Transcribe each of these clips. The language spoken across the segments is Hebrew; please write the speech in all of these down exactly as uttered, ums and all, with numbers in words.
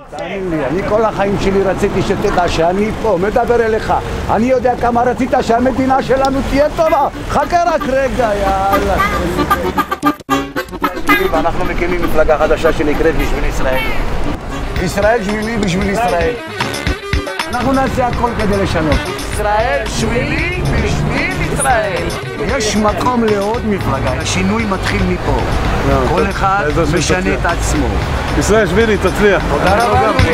תאמין לי, אני כל החיים שלי רציתי שתדע שאני פה, מדבר אליך. אני יודע כמה רצית שהמדינה שלנו תהיה טובה. חכה רק רגע, יאללה. ואנחנו מקימים מפלגה חדשה שנקראת בשביל ישראל. ישראל שבילי בשביל ישראל. אנחנו נעשה הכל כדי לשנות. ישראל שבילי בשביל ישראל. יש מקום לעוד מפלגה, השינוי מתחיל מפה. כל אחד משנה את עצמו. ישראל שבילי, תצליח. תודה רבה אדוני.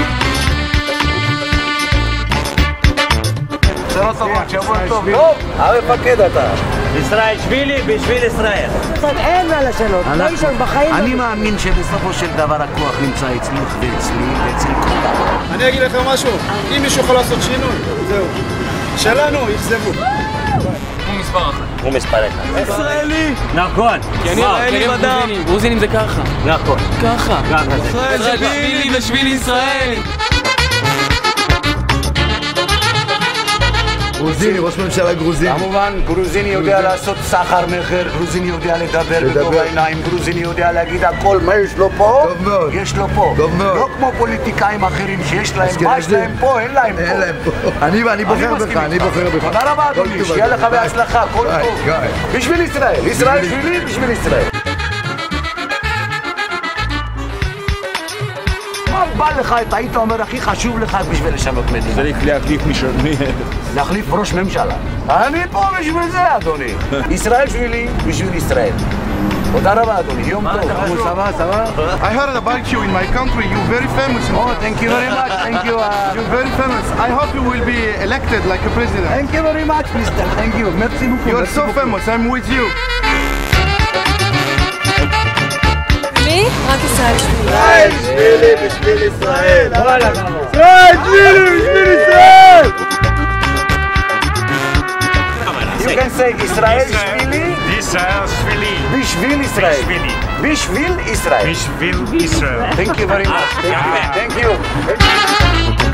בשורות טובות, שבוע טוב. טוב, המפקד אתה. ישראל שבילי בשביל ישראל. אין מה לשנות, לא ישן בחיים. אני מאמין שבסופו של דבר הכוח נמצא אצלך ואצלי ואצל כולם. אני אגיד לכם משהו, אם מישהו יכול לעשות שינוי, זהו. שלנו, יחזבו. הוא מספר אחת. הוא מספר אחד. ישראלי! נכון. כי אני ישראלי בדם. גרוזינים זה ככה. נכון. ככה. ככה. ישראל שבילי בשביל ישראל! גרוזיני, ראש ממשלה גרוזיני. כמובן, גרוזיני יודע לעשות סחר מכר, גרוזיני יודע לדבר בגובה העיניים, גרוזיני יודע להגיד הכל, מה יש לו פה? טוב מאוד. יש לו פה. טוב מאוד. לא כמו פוליטיקאים אחרים שיש להם, מה יש להם פה? אין להם פה. אין להם פה. אני בוחר בך, אני בוחר בך. תודה רבה אדוני, שיהיה לך בהצלחה, כל טוב. בשביל ישראל, ישראל שבילי, בשביל ישראל. מה בא לך, אתה היית אומר, הכי חשוב לך בשביל לשנות מדינה? צריך להחליף משלמי. להחליף ראש ממשלה. אני פה בשביל זה, אדוני. ישראל שבילי, בשביל ישראל. תודה רבה, אדוני. יום טוב. סבבה, סבבה. I heard about you in my country. You're very famous. Oh, thank you very much. Thank you. Uh, You're very famous. I hope you will be elected like a president. thank you very much, mister. Thank you. Merci beaucoup. You're merci so beaucoup. famous. I'm with you. לי? רק ישראל שבילי. ישראל שבילי בשביל ישראל! ישראל שבילי בשביל ישראל! You can say ישראל שבילי, ישראל שבילי. בשביל ישראל. בשביל ישראל. בשביל ישראל. Thank you very much. Thank you. Thank you.